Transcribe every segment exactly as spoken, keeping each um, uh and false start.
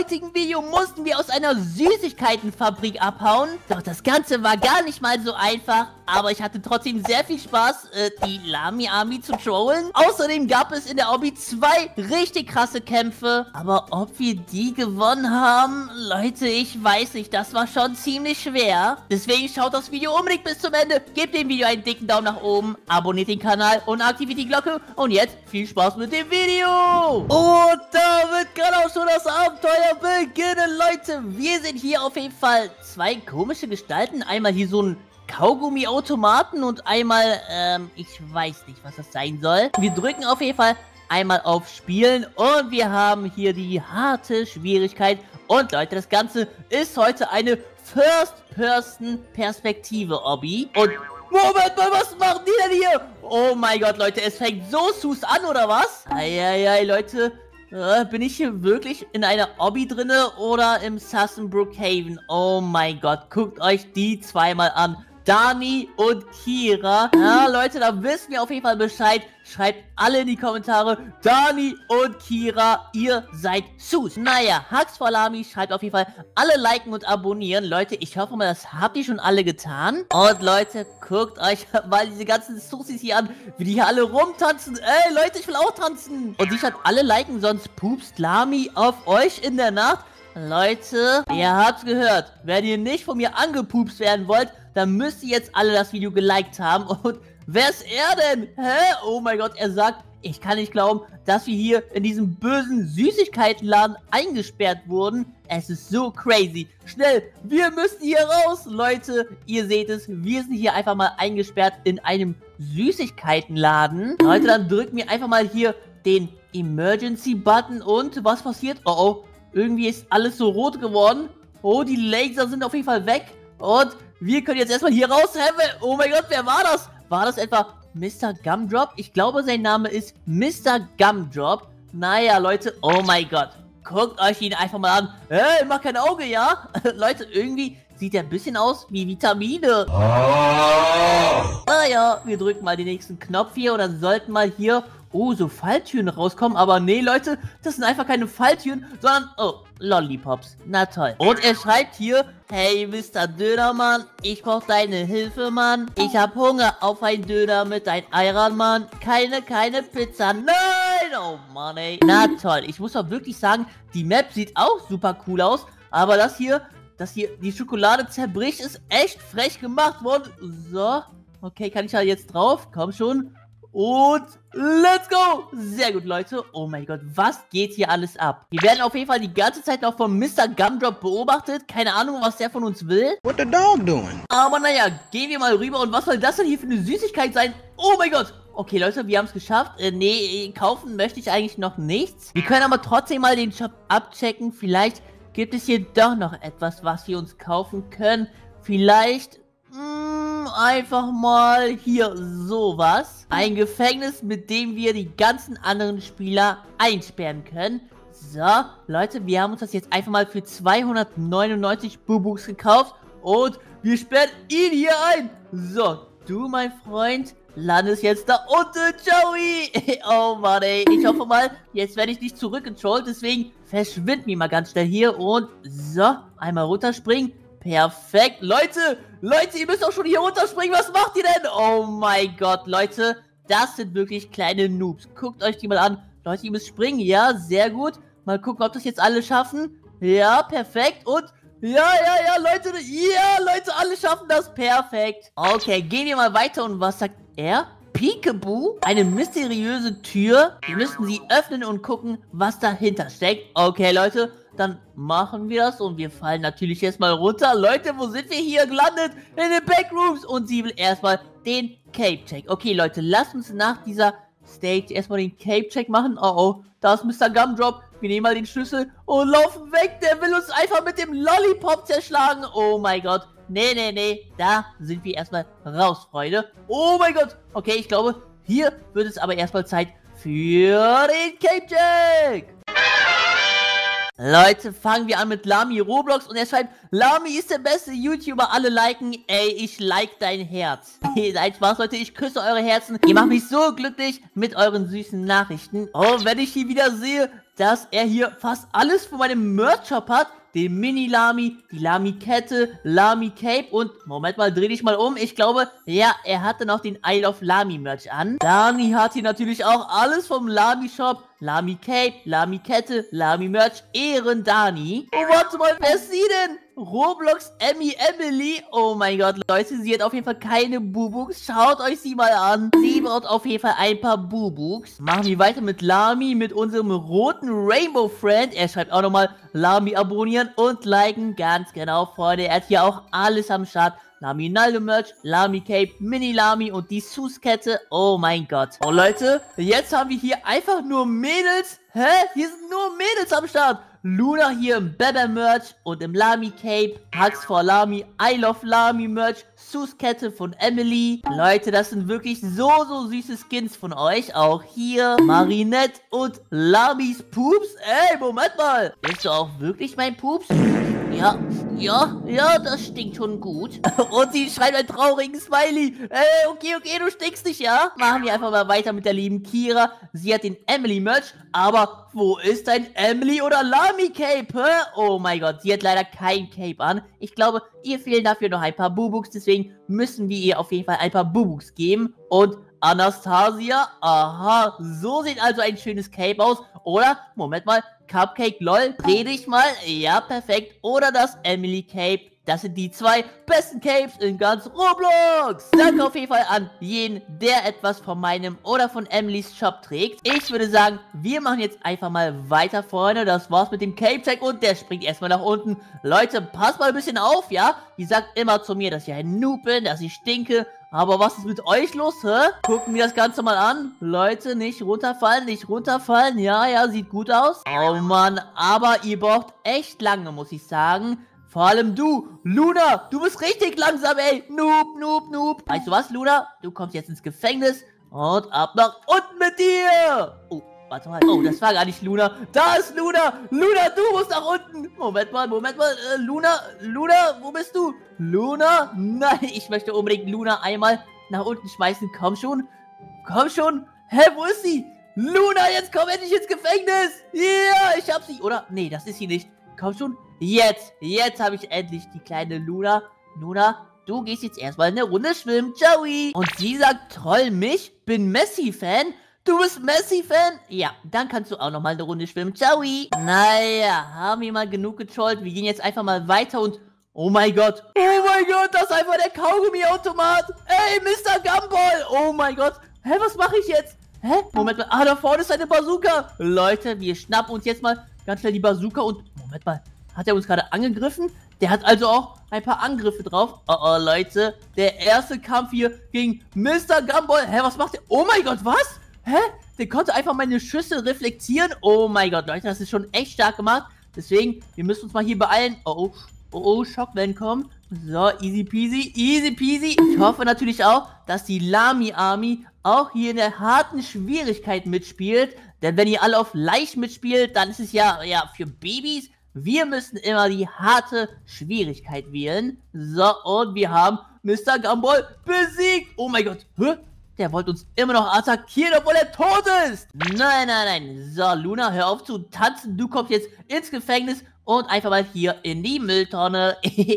heutigen Video mussten wir aus einer Süßigkeitenfabrik abhauen. Doch das Ganze war gar nicht mal so einfach. Aber ich hatte trotzdem sehr viel Spaß, äh, die Lami Army zu trollen. Außerdem gab es in der Obby zwei richtig krasse Kämpfe. Aber ob wir die gewonnen haben, Leute, ich weiß nicht. Das war schon ziemlich schwer. Deswegen schaut das Video unbedingt bis zum Ende. Gebt dem Video einen dicken Daumen nach oben. Abonniert den Kanal und aktiviert die Glocke. Und jetzt viel Spaß mit dem Video. Und da wird gerade auch schon das Abenteuer beginnen, Leute. Wir sind hier auf jeden Fall zwei komische Gestalten. Einmal hier so ein Kaugummi-Automaten und einmal, ähm, ich weiß nicht, was das sein soll. Wir drücken auf jeden Fall einmal auf Spielen und wir haben hier die harte Schwierigkeit. Und Leute, das Ganze ist heute eine First-Person-Perspektive-Obby. Und Moment mal, was machen die denn hier? Oh mein Gott, Leute, es fängt so süß an, oder was? Eieiei, Leute, äh, bin ich hier wirklich in einer Obby drinne oder im Sassenbrook Haven? Oh mein Gott, guckt euch die zweimal an. Dani und Kira. Ja, Leute, da wissen wir auf jeden Fall Bescheid. Schreibt alle in die Kommentare. Dani und Kira, ihr seid sus. Naja, Hux for Lami schreibt auf jeden Fall alle liken und abonnieren. Leute, ich hoffe mal, das habt ihr schon alle getan. Und Leute, guckt euch mal diese ganzen Susis hier an, wie die hier alle rumtanzen. Ey, Leute, ich will auch tanzen. Und die schreibt alle liken, sonst pupst Lami auf euch in der Nacht. Leute, ihr habt's gehört. Wenn ihr nicht von mir angepupst werden wollt, dann müsst ihr jetzt alle das Video geliked haben. Und wer ist er denn? Hä? Oh mein Gott, er sagt, ich kann nicht glauben, dass wir hier in diesem bösen Süßigkeitenladen eingesperrt wurden. Es ist so crazy. Schnell, wir müssen hier raus, Leute. Ihr seht es, wir sind hier einfach mal eingesperrt in einem Süßigkeitenladen. Leute, dann drücken wir einfach mal hier den Emergency-Button. Und was passiert? Oh, oh. Irgendwie ist alles so rot geworden. Oh, die Laser sind auf jeden Fall weg. Und wir können jetzt erstmal hier raus. Oh mein Gott, wer war das? War das etwa Mister Gumdrop? Ich glaube, sein Name ist Mister Gumdrop. Naja, Leute. Oh mein Gott. Guckt euch ihn einfach mal an. Hey, mach kein Auge, ja? Leute, irgendwie sieht er ein bisschen aus wie Vitamine. Oh. Naja, wir drücken mal den nächsten Knopf hier. Und dann sollten mal hier... Oh, so Falltüren rauskommen. Aber nee, Leute, das sind einfach keine Falltüren, sondern, oh, Lollipops. Na toll. Und er schreibt hier, hey, Mister Dönermann, ich brauche deine Hilfe, Mann. Ich habe Hunger auf einen Döner mit deinem Eiern, Mann. Keine, keine Pizza. Nein! Oh, Mann, ey. Na toll. Ich muss auch wirklich sagen, die Map sieht auch super cool aus. Aber das hier, das hier, die Schokolade zerbricht, ist echt frech gemacht worden. So. Okay, kann ich da jetzt drauf? Komm schon. Und let's go! Sehr gut, Leute. Oh mein Gott, was geht hier alles ab? Wir werden auf jeden Fall die ganze Zeit noch von Mister Gumdrop beobachtet. Keine Ahnung, was der von uns will. What the dog doing? Aber naja, gehen wir mal rüber. Und was soll das denn hier für eine Süßigkeit sein? Oh mein Gott! Okay, Leute, wir haben es geschafft. Äh, nee, kaufen möchte ich eigentlich noch nichts. Wir können aber trotzdem mal den Shop abchecken. Vielleicht gibt es hier doch noch etwas, was wir uns kaufen können. Vielleicht... einfach mal hier sowas. Ein Gefängnis, mit dem wir die ganzen anderen Spieler einsperren können. So, Leute, wir haben uns das jetzt einfach mal für zweihundertneunundneunzig Bubux gekauft. Und wir sperren ihn hier ein. So, du, mein Freund, landest jetzt da unten, Joey. Oh Mann, ey. Ich hoffe mal, jetzt werde ich nicht zurückgetrollt. Deswegen verschwinden wir mal ganz schnell hier. Und so, einmal runterspringen. Perfekt. Leute, Leute, ihr müsst auch schon hier runterspringen. Was macht ihr denn? Oh mein Gott, Leute. Das sind wirklich kleine Noobs. Guckt euch die mal an. Leute, ihr müsst springen. Ja, sehr gut. Mal gucken, ob das jetzt alle schaffen. Ja, perfekt. Und, ja, ja, ja, Leute. Ja, Leute, alle schaffen das. Perfekt. Okay, gehen wir mal weiter. Und was sagt er? Peekaboo? Eine mysteriöse Tür. Wir müssen sie öffnen und gucken, was dahinter steckt. Okay, Leute. Dann machen wir das und wir fallen natürlich erstmal runter. Leute, wo sind wir hier gelandet? In den Backrooms. Und sie will erstmal den Cape-Check. Okay, Leute, lasst uns nach dieser Stage erstmal den Cape-Check machen. Oh, oh, da ist Mister Gumdrop. Wir nehmen mal den Schlüssel und laufen weg. Der will uns einfach mit dem Lollipop zerschlagen. Oh mein Gott. Nee, nee, nee. Da sind wir erstmal raus, Freunde. Oh mein Gott. Okay, ich glaube, hier wird es aber erstmal Zeit für den Cape-Check. Leute, fangen wir an mit Lami Roblox und er schreibt, Lami ist der beste YouTuber, alle liken, ey, ich like dein Herz. Nein, Spaß, Leute, ich küsse eure Herzen. Ihr macht mich so glücklich mit euren süßen Nachrichten. Oh, wenn ich die wieder sehe, dass er hier fast alles von meinem Merch-Shop hat. Den Mini-Lami, die Lami-Kette, Lami-Cape und, Moment mal, dreh dich mal um. Ich glaube, ja, er hatte noch den Isle of Lami-Merch an. Dani hat hier natürlich auch alles vom Lami-Shop. Lami-Cape, Lami-Kette, Lami-Merch, Ehren Dani. Oh, warte mal, wer ist sie denn? Roblox Emmy Emily. Oh mein Gott, Leute, sie hat auf jeden Fall keine Bubux. Schaut euch sie mal an. Sie braucht auf jeden Fall ein paar Bubux. Machen wir weiter mit Lami, mit unserem roten Rainbow Friend. Er schreibt auch nochmal Lami abonnieren und liken. Ganz genau, Freunde. Er hat hier auch alles am Start. Lami Naldo Merch, Lami Cape, Mini Lami und die Sus-Kette. Oh mein Gott. Oh Leute, jetzt haben wir hier einfach nur Mädels. Hä? Hier sind nur Mädels am Start. Luna hier im Bebe Merch und im Lami Cape. Hugs for Lami, I Love Lami Merch, Sus-Kette von Emily. Leute, das sind wirklich so, so süße Skins von euch. Auch hier Marinette und Lamis Pups. Ey, Moment mal. Bist du auch wirklich mein Pups? Ja, ja, ja, das stinkt schon gut. Und sie schreibt einen traurigen Smiley. Ey, okay, okay, du stinkst nicht, ja? Machen wir einfach mal weiter mit der lieben Kira. Sie hat den Emily-Merch, aber wo ist dein Emily oder Lami-Cape, hä? Oh mein Gott, sie hat leider kein Cape an. Ich glaube, ihr fehlen dafür noch ein paar Bubux, deswegen müssen wir ihr auf jeden Fall ein paar Bubux geben. Und Anastasia, aha, so sieht also ein schönes Cape aus. Oder, Moment mal, Cupcake, lol, dreh dich mal, ja, perfekt. Oder das Emily Cape, das sind die zwei besten Capes in ganz Roblox. Danke auf jeden Fall an jeden, der etwas von meinem oder von Emilys Shop trägt. Ich würde sagen, wir machen jetzt einfach mal weiter, Freunde. Das war's mit dem Cape-Tag und der springt erstmal nach unten. Leute, passt mal ein bisschen auf, ja? Die sagt immer zu mir, dass ich ein Noob bin, dass ich stinke. Aber was ist mit euch los, hä? Gucken wir das Ganze mal an. Leute, nicht runterfallen, nicht runterfallen. Ja, ja, sieht gut aus. Oh Mann, aber ihr braucht echt lange, muss ich sagen. Vor allem du, Luna, du bist richtig langsam, ey. Noob, noob, noob. Weißt du was, Luna? Du kommst jetzt ins Gefängnis und ab nach unten mit dir. Oh, warte mal. Oh, das war gar nicht Luna. Da ist Luna. Luna, du musst nach unten. Moment mal, Moment mal. Äh, Luna, Luna, wo bist du? Luna? Nein, ich möchte unbedingt Luna einmal nach unten schmeißen. Komm schon. Komm schon. Hä, wo ist sie? Luna, jetzt komm endlich ins Gefängnis. Ja, yeah, ich hab sie. Oder? Nee, das ist sie nicht. Komm schon. Jetzt, jetzt habe ich endlich die kleine Luna. Luna, du gehst jetzt erstmal eine Runde schwimmen. Ciao. Und sie sagt, troll mich, bin Messi-Fan. Du bist Messi-Fan? Ja, dann kannst du auch nochmal eine Runde schwimmen. Ciao. Naja, haben wir mal genug getrollt. Wir gehen jetzt einfach mal weiter und... Oh mein Gott. Oh mein Gott, das ist einfach der Kaugummi-Automat. Ey, Mister Gumball. Oh mein Gott. Hä, was mache ich jetzt? Hä? Moment mal. Ah, da vorne ist eine Bazooka. Leute, wir schnappen uns jetzt mal ganz schnell die Bazooka und... Moment mal. Hat er uns gerade angegriffen? Der hat also auch ein paar Angriffe drauf. Oh, oh, Leute. Der erste Kampf hier gegen Mister Gumball. Hä, was macht der? Oh mein Gott, was? Hä? Der konnte einfach meine Schüsse reflektieren. Oh mein Gott, Leute, das ist schon echt stark gemacht. Deswegen, wir müssen uns mal hier beeilen. Oh, oh, oh, oh, Schockwellen kommen. So, easy peasy, easy peasy. Ich hoffe natürlich auch, dass die Lami Army auch hier in der harten Schwierigkeit mitspielt. Denn wenn ihr alle auf leicht mitspielt, dann ist es ja, ja, für Babys. Wir müssen immer die harte Schwierigkeit wählen. So, und wir haben Mister Gumball besiegt. Oh mein Gott. Hä? Der wollte uns immer noch attackieren, obwohl er tot ist. Nein, nein, nein. So, Luna, hör auf zu tanzen. Du kommst jetzt ins Gefängnis und einfach mal hier in die Mülltonne.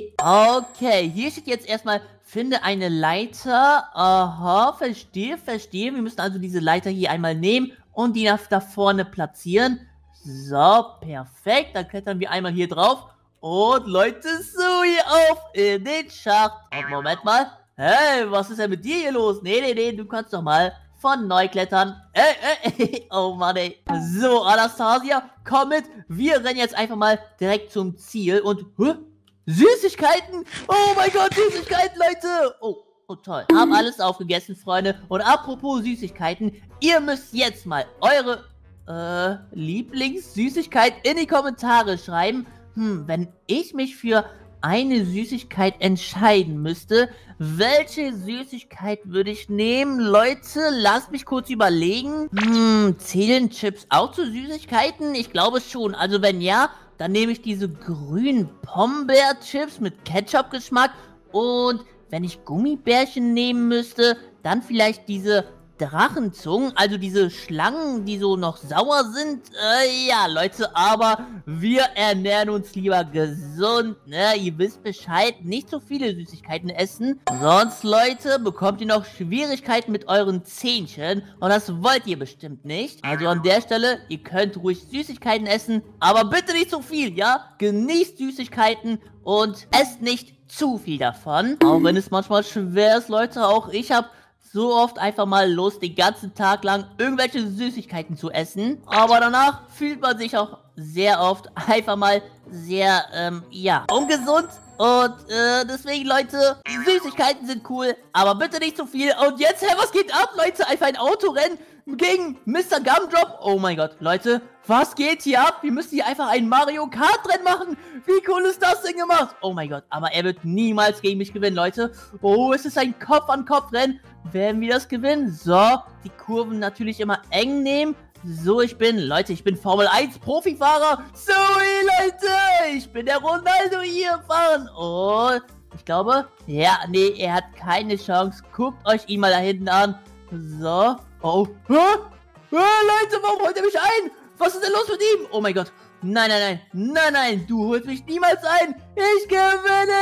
Okay, hier steht jetzt erstmal, finde eine Leiter. Aha, verstehe, verstehe. Wir müssen also diese Leiter hier einmal nehmen und die nach da vorne platzieren. So, perfekt. Dann klettern wir einmal hier drauf. Und Leute, so hier auf in den Schacht. Und Moment mal. Hey, was ist denn mit dir hier los? Nee, nee, nee, du kannst doch mal von neu klettern. Ey, ey, oh Mann, ey. So, Anastasia, komm mit. Wir rennen jetzt einfach mal direkt zum Ziel. Und, hä? Süßigkeiten? Oh mein Gott, Süßigkeiten, Leute. Oh, oh toll. Hab alles aufgegessen, Freunde. Und apropos Süßigkeiten, ihr müsst jetzt mal eure... Äh, Lieblingssüßigkeit in die Kommentare schreiben. Hm, wenn ich mich für eine Süßigkeit entscheiden müsste, welche Süßigkeit würde ich nehmen? Leute, lasst mich kurz überlegen. Hm, zählen Chips auch zu Süßigkeiten? Ich glaube schon. Also wenn ja, dann nehme ich diese grünen Pombeer-Chips mit Ketchup-Geschmack. Und wenn ich Gummibärchen nehmen müsste, dann vielleicht diese Drachenzungen, also diese Schlangen, die so noch sauer sind. Äh, ja, Leute, aber wir ernähren uns lieber gesund, ne? Ihr wisst Bescheid, nicht so viele Süßigkeiten essen. Sonst, Leute, bekommt ihr noch Schwierigkeiten mit euren Zähnchen und das wollt ihr bestimmt nicht. Also an der Stelle, ihr könnt ruhig Süßigkeiten essen, aber bitte nicht so viel, ja? Genießt Süßigkeiten und esst nicht zu viel davon. Auch wenn es manchmal schwer ist, Leute, auch ich habe so oft einfach mal Lust, den ganzen Tag lang irgendwelche Süßigkeiten zu essen. Aber danach fühlt man sich auch sehr oft einfach mal sehr, ähm, ja, ungesund. Und, äh, deswegen, Leute, die Süßigkeiten sind cool, aber bitte nicht zu viel. Und jetzt, hä, was geht ab, Leute? Einfach ein Autorennen gegen Mister Gumdrop. Oh mein Gott, Leute, was geht hier ab? Wir müssen hier einfach ein Mario Kart Rennen machen. Wie cool ist das denn gemacht? Oh mein Gott, aber er wird niemals gegen mich gewinnen, Leute. Oh, es ist ein Kopf-an-Kopf-Rennen. Werden wir das gewinnen? So, die Kurven natürlich immer eng nehmen. So, ich bin, Leute, ich bin Formel eins Profifahrer. Sorry, Leute, ich bin der Ronaldo hier fahren. Oh, ich glaube, ja, nee, er hat keine Chance. Guckt euch ihn mal da hinten an. So, oh, hä? Hä, Leute, warum holt er mich ein? Was ist denn los mit ihm? Oh mein Gott. Nein, nein, nein, nein, nein, du holst mich niemals ein. Ich gewinne,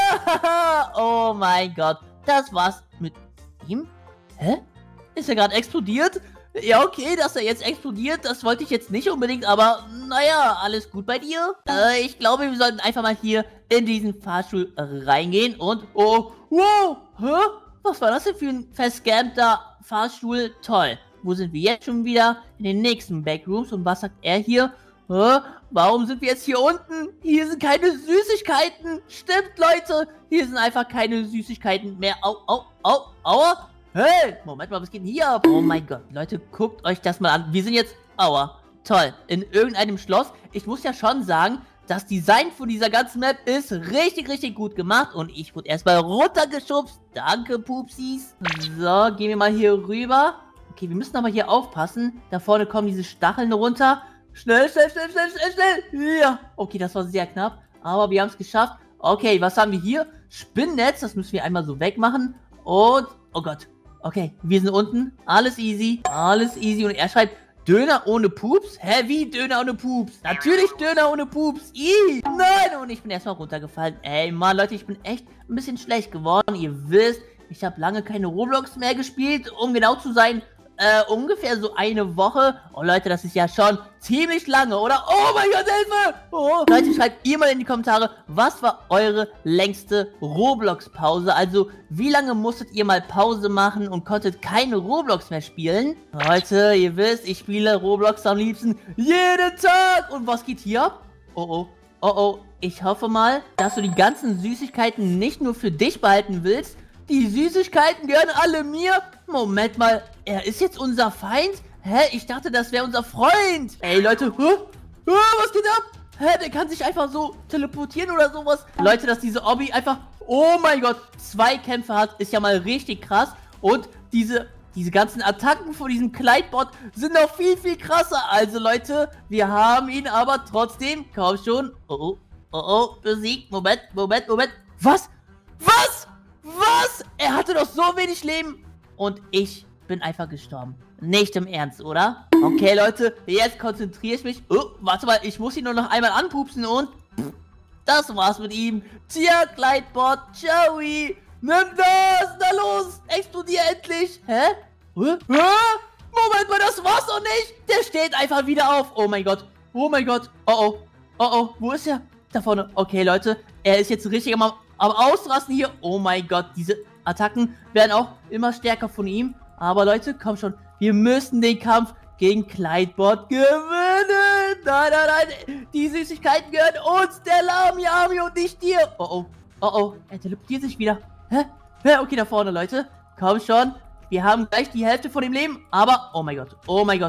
ja. Oh mein Gott, das war's mit ihm. Hä? Ist er gerade explodiert? Ja, okay, dass er jetzt explodiert, das wollte ich jetzt nicht unbedingt, aber naja, alles gut bei dir? Äh, ich glaube, wir sollten einfach mal hier in diesen Fahrstuhl reingehen und... Oh, wow, hä? Was war das denn für ein verscamter Fahrstuhl? Toll. Wo sind wir jetzt schon wieder? In den nächsten Backrooms. Und was sagt er hier? Hä? Warum sind wir jetzt hier unten? Hier sind keine Süßigkeiten. Stimmt, Leute. Hier sind einfach keine Süßigkeiten mehr. Au, au, au, aua. Hey, Moment mal, was geht denn hier ab? Oh mein Gott, Leute, guckt euch das mal an. Wir sind jetzt, aua, toll, in irgendeinem Schloss. Ich muss ja schon sagen, das Design von dieser ganzen Map ist richtig, richtig gut gemacht. Und ich wurde erstmal runtergeschubst. Danke, Pupsis. So, gehen wir mal hier rüber. Okay, wir müssen aber hier aufpassen. Da vorne kommen diese Stacheln runter. Schnell, schnell, schnell, schnell, schnell, schnell. Ja, okay, das war sehr knapp. Aber wir haben es geschafft. Okay, was haben wir hier? Spinnnetz, das müssen wir einmal so wegmachen. Und, oh Gott. Okay, wir sind unten. Alles easy. Alles easy. Und er schreibt, Döner ohne Pups? Hä, wie Döner ohne Pups? Natürlich Döner ohne Pups. Ih, nein. Und ich bin erstmal runtergefallen. Ey, Mann, Leute, ich bin echt ein bisschen schlecht geworden. Ihr wisst, ich habe lange keine Roblox mehr gespielt. Um genau zu sein, äh, ungefähr so eine Woche. Oh, Leute, das ist ja schon ziemlich lange, oder? Oh mein Gott, Hilfe! Oh. Leute, schreibt ihr mal in die Kommentare, was war eure längste Roblox-Pause? Also, wie lange musstet ihr mal Pause machen und konntet keine Roblox mehr spielen? Leute, ihr wisst, ich spiele Roblox am liebsten jeden Tag. Und was geht hier ab? Oh, oh, oh, oh. Ich hoffe mal, dass du die ganzen Süßigkeiten nicht nur für dich behalten willst. Die Süßigkeiten gehören alle mir. Moment mal, er ist jetzt unser Feind? Hä, ich dachte, das wäre unser Freund. Ey, Leute, hä? Hä, was geht ab? Hä, der kann sich einfach so teleportieren oder sowas. Leute, dass diese Obby einfach, oh mein Gott, zwei Kämpfe hat, ist ja mal richtig krass. Und diese, diese ganzen Attacken von diesem Kleidbot sind noch viel, viel krasser. Also, Leute, wir haben ihn aber trotzdem, kaum schon, oh, oh, oh, oh, besiegt. Moment, Moment, Moment. Was? Was? Was? Er hatte doch so wenig Leben. Und ich bin einfach gestorben. Nicht im Ernst, oder? Okay, Leute, jetzt konzentriere ich mich. Oh, warte mal, ich muss ihn nur noch einmal anpupsen und... Pff, das war's mit ihm. Tja, Kleidbot, Joey. Nimm das, na los, explodier endlich. Hä? Hä? Hä? Moment mal, das war's doch nicht. Der steht einfach wieder auf. Oh mein Gott, oh mein Gott. Oh, oh, oh, oh, wo ist er? Da vorne. Okay, Leute, er ist jetzt richtig am... Aber ausrasten hier, oh mein Gott, diese Attacken werden auch immer stärker von ihm. Aber Leute, komm schon, wir müssen den Kampf gegen Kleidbot gewinnen. Nein, nein, nein, die Süßigkeiten gehören uns, der Lami Army und nicht dir. Oh, oh, oh, oh, er teleportiert sich wieder. Hä? Hä? Okay, da vorne, Leute, komm schon. Wir haben gleich die Hälfte von dem Leben, aber, oh mein Gott, oh mein Gott.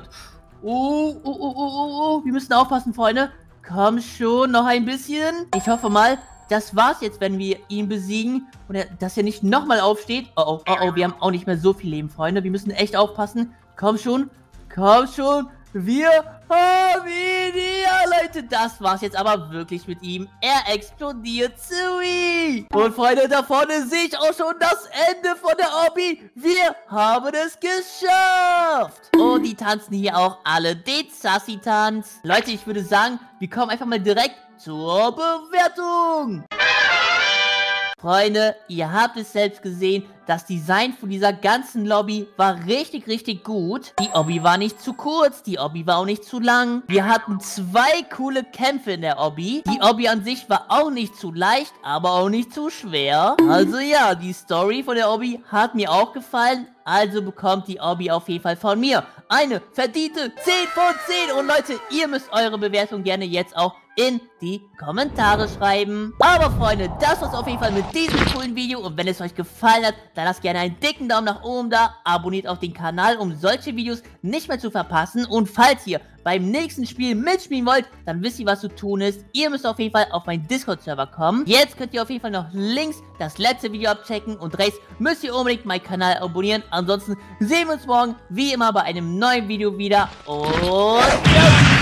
Oh, oh, oh, oh, oh, oh, wir müssen aufpassen, Freunde. Komm schon, noch ein bisschen. Ich hoffe mal, das war's jetzt, wenn wir ihn besiegen. Und er, dass er nicht nochmal aufsteht. Oh, oh, oh, oh, wir haben auch nicht mehr so viel Leben, Freunde. Wir müssen echt aufpassen. Komm schon. Komm schon. wir haben ihn hier, Leute. Das war's jetzt aber wirklich mit ihm. Er explodiert, Zui. Und Freunde, da vorne sehe ich auch schon das Ende von der Obby. Wir haben es geschafft. Und die tanzen hier auch alle den Sassy-Tanz. Leute, ich würde sagen, wir kommen einfach mal direkt zur Bewertung. Freunde, ihr habt es selbst gesehen, das Design von dieser ganzen Lobby war richtig, richtig gut. Die Obby war nicht zu kurz, die Obby war auch nicht zu lang. Wir hatten zwei coole Kämpfe in der Obby. Die Obby an sich war auch nicht zu leicht, aber auch nicht zu schwer. Also ja, die Story von der Obby hat mir auch gefallen. Also bekommt die Obby auf jeden Fall von mir eine verdiente zehn von zehn. Und Leute, ihr müsst eure Bewertung gerne jetzt auch in die Kommentare schreiben. Aber Freunde, das war's auf jeden Fall mit diesem coolen Video. Und wenn es euch gefallen hat, dann lasst gerne einen dicken Daumen nach oben da. Abonniert auch den Kanal, um solche Videos nicht mehr zu verpassen. Und falls ihr beim nächsten Spiel mitspielen wollt, dann wisst ihr, was zu tun ist. Ihr müsst auf jeden Fall auf meinen Discord-Server kommen. Jetzt könnt ihr auf jeden Fall noch links das letzte Video abchecken. Und rechts müsst ihr unbedingt meinen Kanal abonnieren. Ansonsten sehen wir uns morgen wie immer bei einem neuen Video wieder. Und ciao!